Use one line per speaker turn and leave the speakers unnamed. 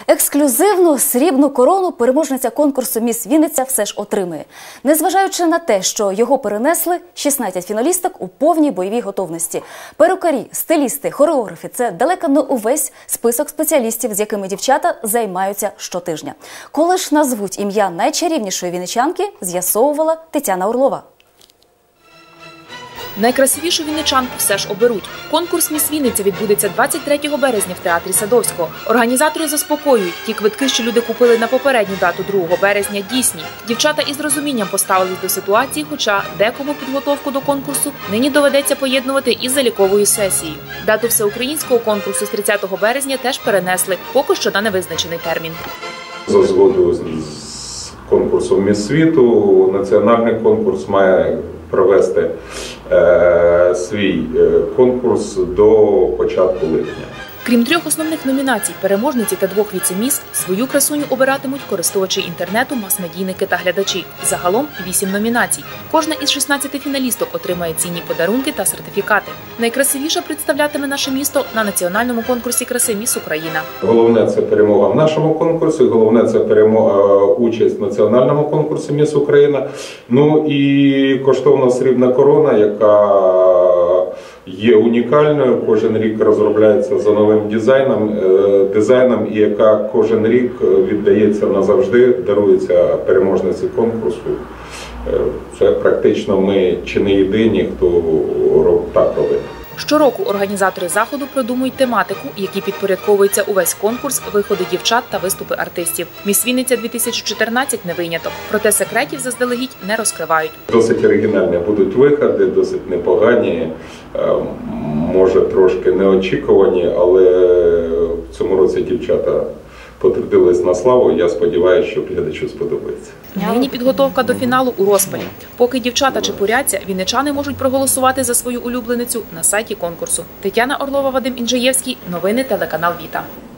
Ексклюзивну срібну корону переможниця конкурсу «Міс Вінниця» все ж отримує. Незважаючи на те, що його перенесли, 16 фіналісток у повній бойовій готовності. Перукарі, стилісти, хореографи – це далеко не увесь список спеціалістів, з якими дівчата займаються щотижня. Коли ж назвуть ім'я найчарівнішої вінничанки, з'ясовувала Тетяна Орлова.
Найкрасивішу вінничанку все ж оберуть. Конкурс «Міс Вінниця» відбудеться 23 березня в театрі Садовського. Організатори заспокоюють, ті квитки, що люди купили на попередню дату 2 березня, дійсні. Дівчата із розумінням поставились до ситуації, хоча декому підготовку до конкурсу нині доведеться поєднувати із заліковою сесією. Дату всеукраїнського конкурсу з 30 березня теж перенесли, поки що на невизначений термін.
За згодою з конкурсом «Міс світу» національний конкурс має провести свій конкурс до початку липня.
Крім 3 основних номінацій – переможниці та 2 віце-міс, свою красуню обиратимуть користувачі інтернету, мас-медійники та глядачі. Загалом 8 номінацій. Кожна із 16 фіналісток отримає цінні подарунки та сертифікати. Найкрасивіша представлятиме наше місто на національному конкурсі краси «Міс Україна».
Головне – це перемога в нашому конкурсі, головне – це участь в національному конкурсі «Міс Україна». Ну і коштовна срібна корона, яка є унікальною, кожен рік розробляється за новим дизайном і яка кожен рік віддається назавжди, дарується переможниці конкурсу. Це практично ми чи не єдині, хто так робить.
Щороку організатори заходу продумують тематику, якій підпорядковується увесь конкурс, виходи дівчат та виступи артистів. «Міс Вінниця-2014» не виняток. Проте секретів заздалегідь не розкривають.
Досить оригінальні будуть виходи, досить непогані, може трошки неочікувані, але в цьому році дівчата потрудились на славу. Я сподіваюся, що глядачу сподобається.
Нині підготовка до фіналу у розпалі. Поки дівчата чепуряться, вінничани можуть проголосувати за свою улюбленицю на сайті конкурсу. Тетяна Орлова, Вадим Інжиєвський. Новини телеканал Віта.